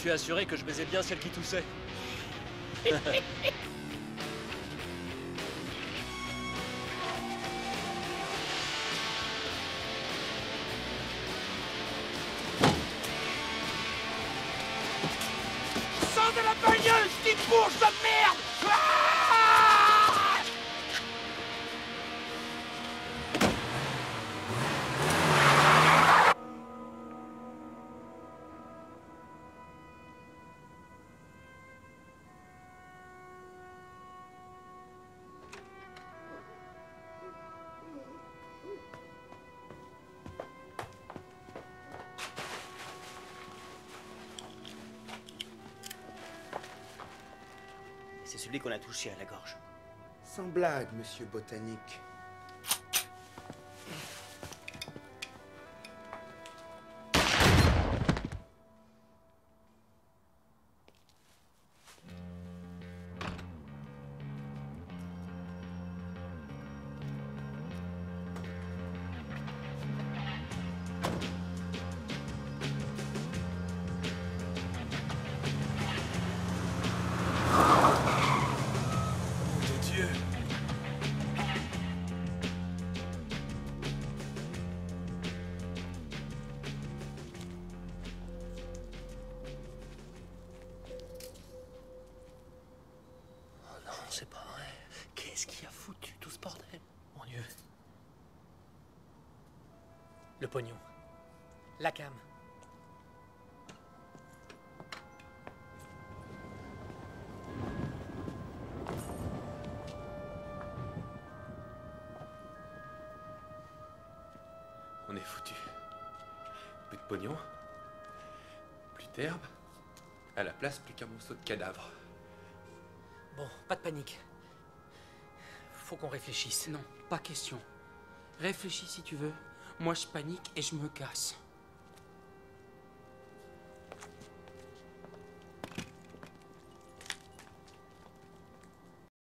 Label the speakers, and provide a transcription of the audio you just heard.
Speaker 1: suis assuré que je baisais bien celle qui toussait.
Speaker 2: Sors de la bagnole, petite bourge de merde!
Speaker 3: C'est celui qu'on a touché à la gorge.
Speaker 4: Sans blague, monsieur Botanique.
Speaker 1: C'est pas vrai. Qu'est-ce qui a foutu tout ce bordel? Mon Dieu. Le pognon. La cam.
Speaker 5: On est foutu. Plus de pognon. Plus d'herbe. À la place, plus qu'un monceau de cadavres.
Speaker 1: Bon, pas de panique. Faut qu'on réfléchisse.
Speaker 6: Non, pas question. Réfléchis si tu veux. Moi, je panique et je me casse.